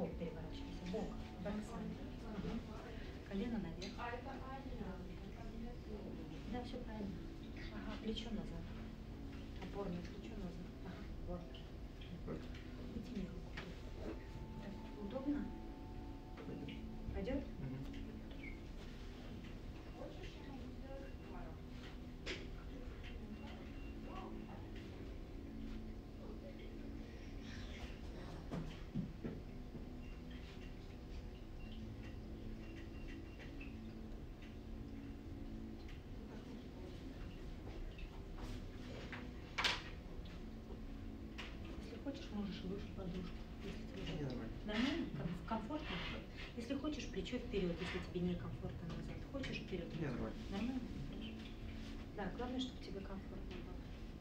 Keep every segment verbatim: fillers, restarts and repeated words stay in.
бок переворачивайся, бок, бэксайд. Угу. Колено наверх. Да, все правильно. Ага, плечо назад. Опорное плечо назад. Ага, вот. Вытяни руку. Так, удобно? Пойдет? Хочешь, можешь выше подушку. Если тебе нормально, комфортно. Если хочешь, плечо вперед, если тебе некомфортно назад. Хочешь вперед? Нормально. Нормально? Да, главное, чтобы тебе комфортно было.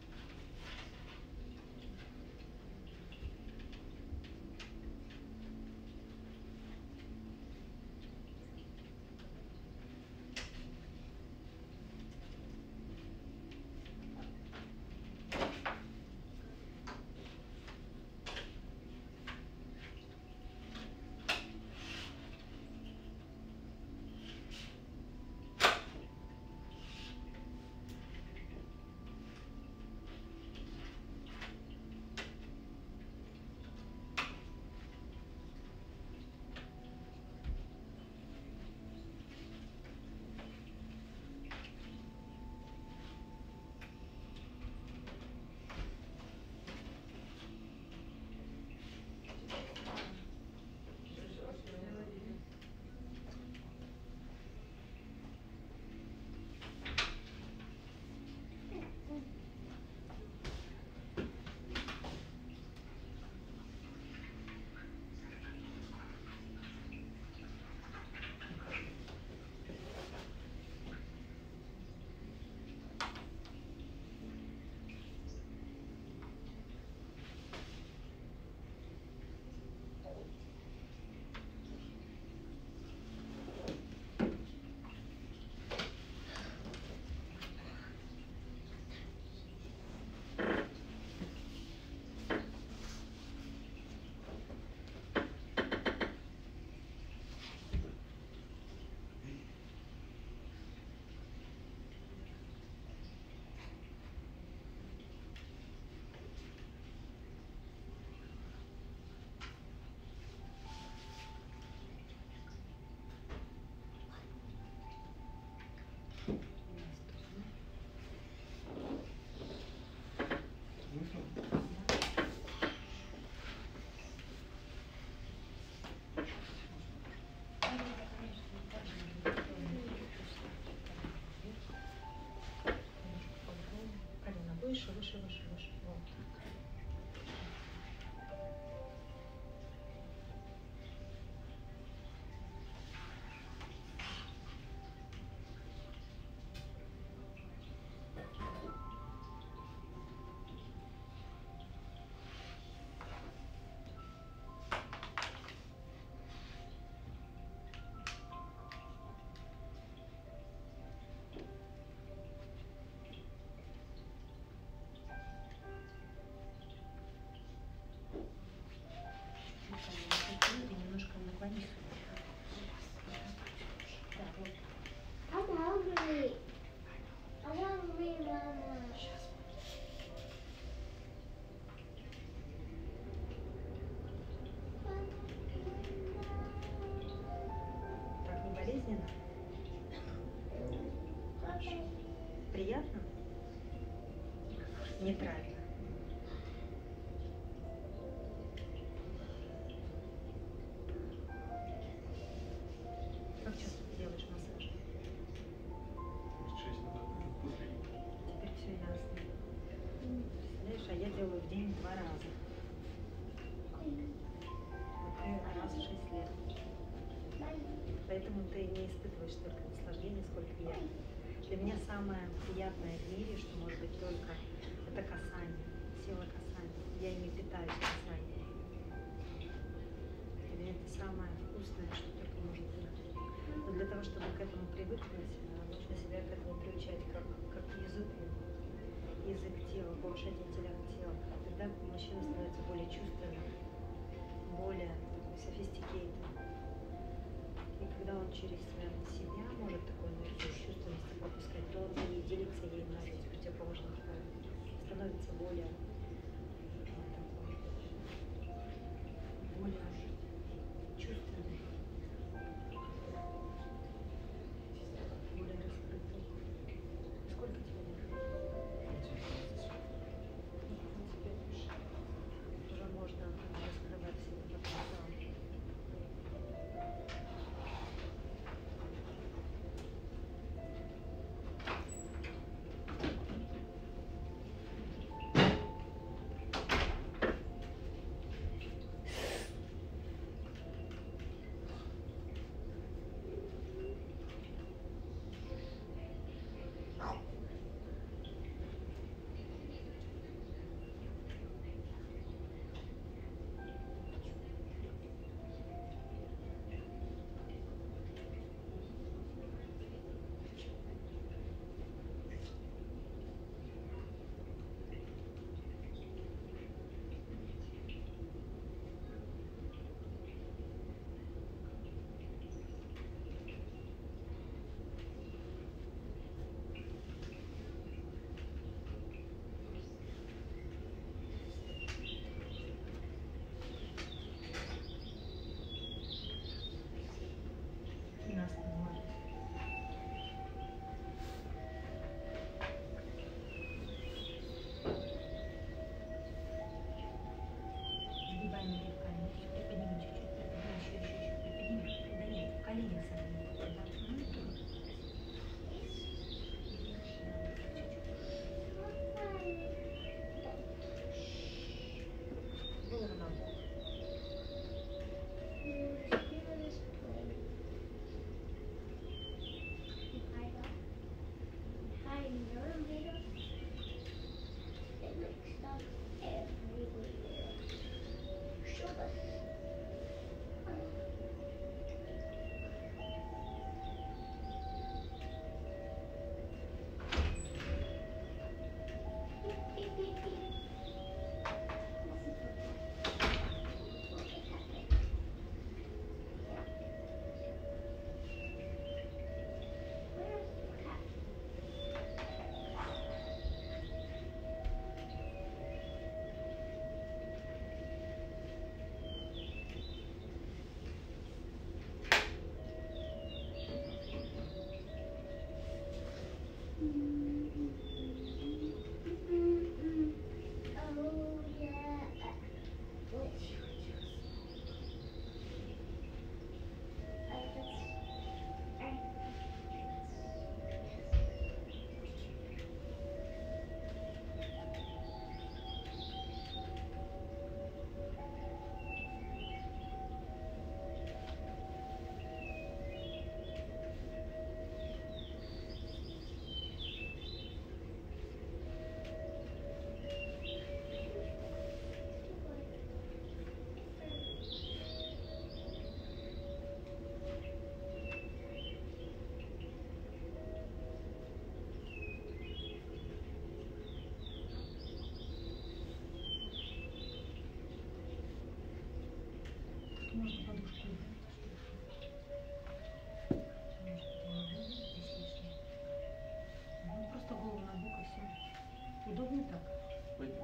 Выше, выше, выше, выше. Вот. Приятно? Нейтрально. Как часто ты делаешь массаж? Теперь все ясно. Представляешь, а я делаю в день два раза. А ты раз в шесть лет. Поэтому ты не испытываешь столько наслаждения, сколько я. Для меня самое приятное в мире, что может быть только, это касание, сила касания. Я не питаюсь касанием. Для меня это самое вкусное, что только может быть. Но для того, чтобы к этому привыкнуть, нужно себя к этому приучать, как, как к языку. Язык тела, повышать интеллект тела. Тогда мужчина становится более чувственным, более sophisticated. И когда он через себя может такое чувственность пропускать, то он и делится ей на противоположных полов. Становится более такой, более чувственный, более раскрытый. Сколько тебе лет? Уже можно раскрывать себе потенциал. Можно подушку. Ну, просто голову на бок и все. Удобно так? Пойдем.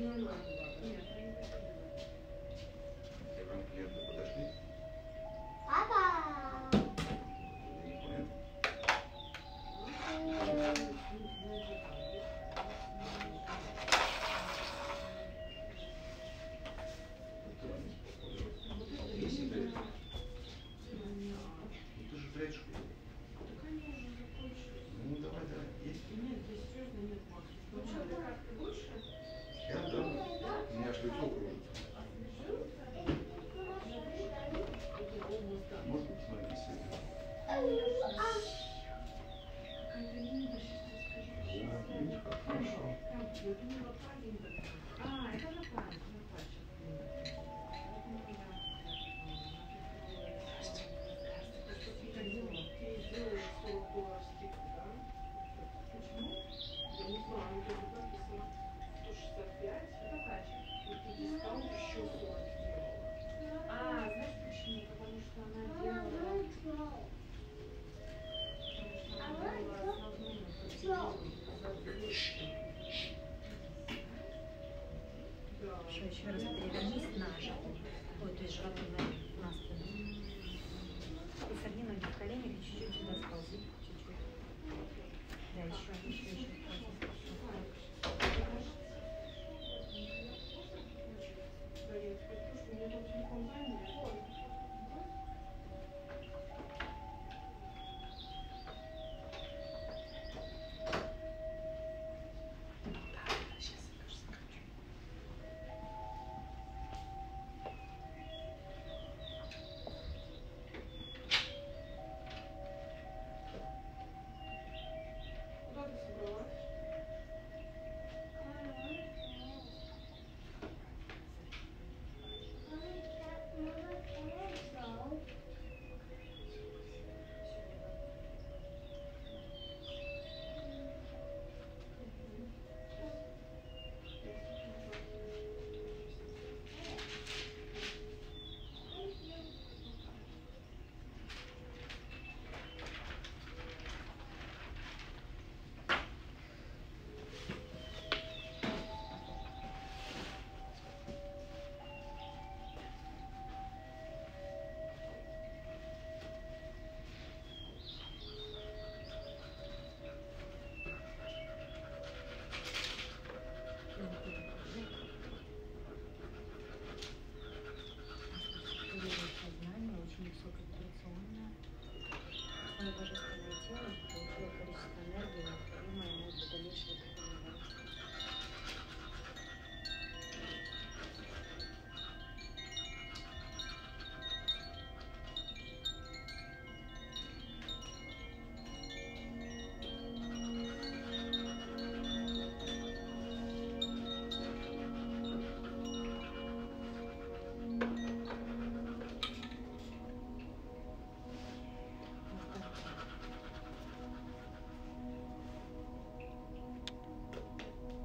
Клиенты подошли. Ты же прячешь. Ну давай, давай. Есть? Нет, здесь серьезно нет, Макс. Ну что, ты как, ты лучше? Я, да. У меня аж лицо кружится. Можно посмотреть сегодня? Какая-то Линда, сейчас я скажу. О, видишь, как хорошо. Там, это не вот та Линда. А, это Наталья, Наталья сейчас Линда. Ты сделаешь сорок долларов скидку, да? Почему? Я не знаю, они только написано сто шестьдесят пять. Это Катя. И ты дискаунт еще сорок сделала. А, знаешь почему? Потому что она делала... Потому что она делала основную категорию за двести. Да. Еще, еще раз перевернись на живот. Ой, то есть животом на, на спину. И согни ноги в коленях и чуть-чуть сюда сползи. Чуть-чуть. Да, еще, еще, еще.